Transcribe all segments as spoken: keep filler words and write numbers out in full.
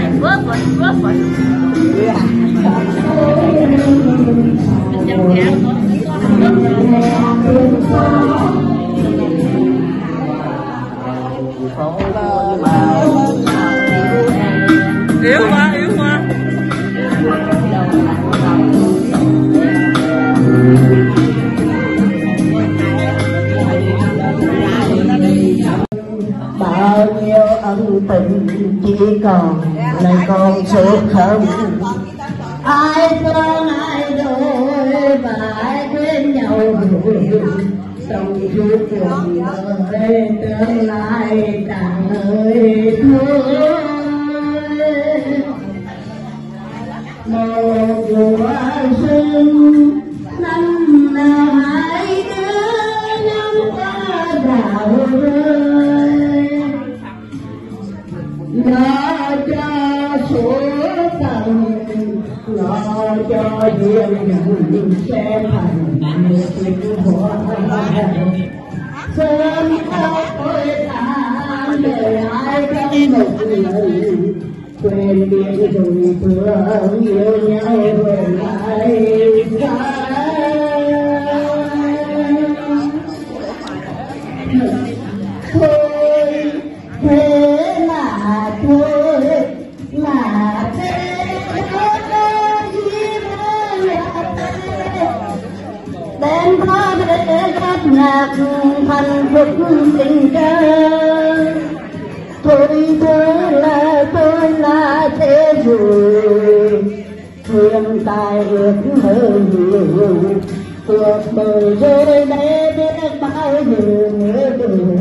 Yếu quá, yếu quá. Bao nhiêu ân tình chỉ còn lại con số không. Ai thương ai đôi và ai quên nhau rồi. Trong suốt cuộc đời tương lai chẳng hơi thôi. Một mùa xuân năm nào hai đứa nhau qua đảo rơi. Lo cho số phận, lo cho duyên sẽ thành tình hoa. Sớm có tôi tàn đời ai trong một lời. Quên biết rồi thương yêu nhau rồi lại xa. Thôi thế là thôi là thế đến có để bắt nạt thành phúc tình cơ. Thôi thôi là thôi là thế rồi. Thương tài ước mơ nhiều cuộc đời rồi để biết bao nhiêu nhớ đường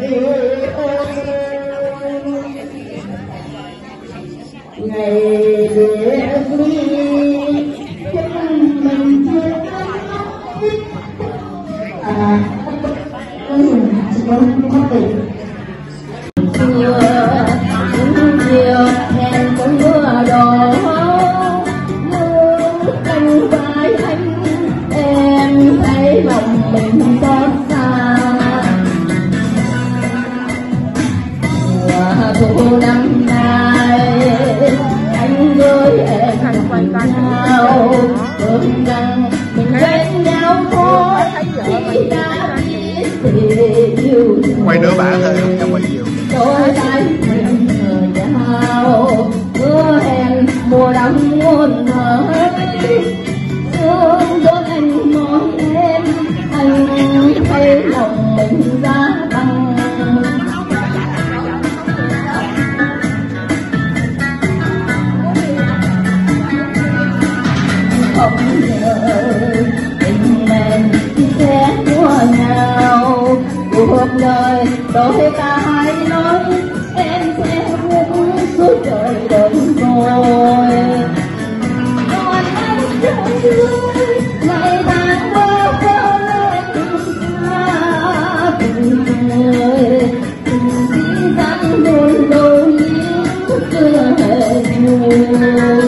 ngày để đi chúng mình chưa à không có tình xưa những chiều hẹn cũng mưa đổ mưa canh vai anh em thấy lòng mình xót xa. Mùa thu năm nay anh với em cùng nhau tưởng rằng mình bên nhau thôi khi đã biết thì yêu quay nữa bạn thôi không trong quay nhiều. Đôi tay mình ngờ nhau hứa hẹn mùa đông muôn nơi. Thương đôi anh mỏi em anh thấy lòng mình giá băng. Không ngờ tình mình sẽ mua nhau. Cuộc đời đôi ta hai nói em sẽ buông suốt trời đợi rồi. Còn anh trời ơi ngày tháng bao khô lên xa tình người. Tình chỉ rằng đôi đôi chưa hề vui.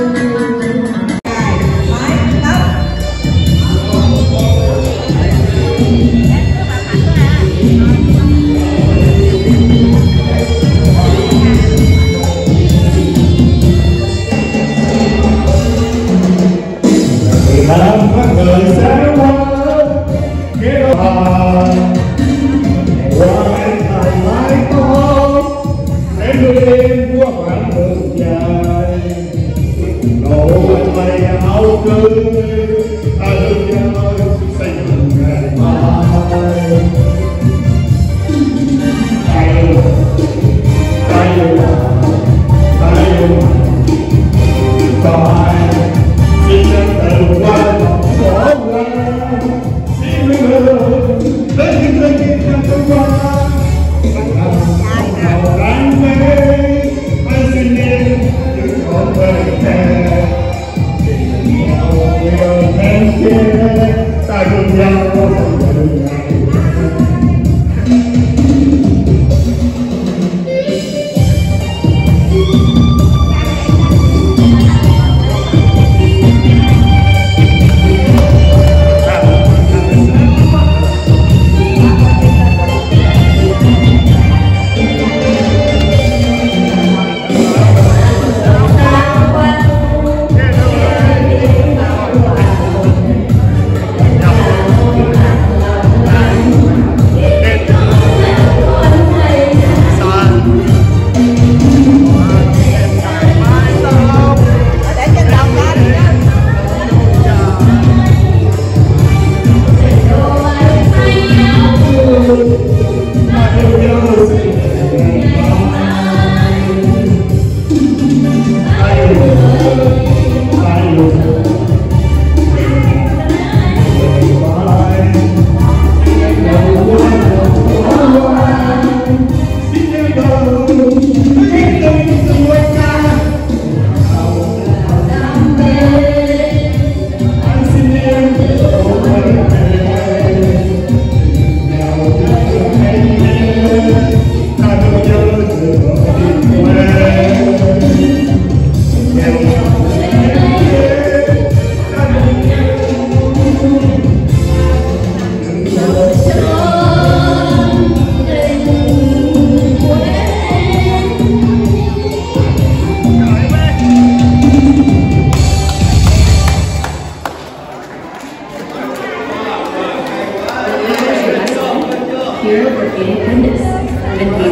Làm các người sẽ qua nghĩa là qua em thành mãi có em đưa em qua khoảng đường dài nụ anh mây áo cưới ta đưa nhau xây dựng ngày mai. Tay yêu tay yêu tay yêu có ai xin chân từ qua lòng bỏ qua xin hứa tới khi tới khi chân tôi qua màu đam mê anh xin em đừng còn về thề tình yêu yêu em kia. Here for independence and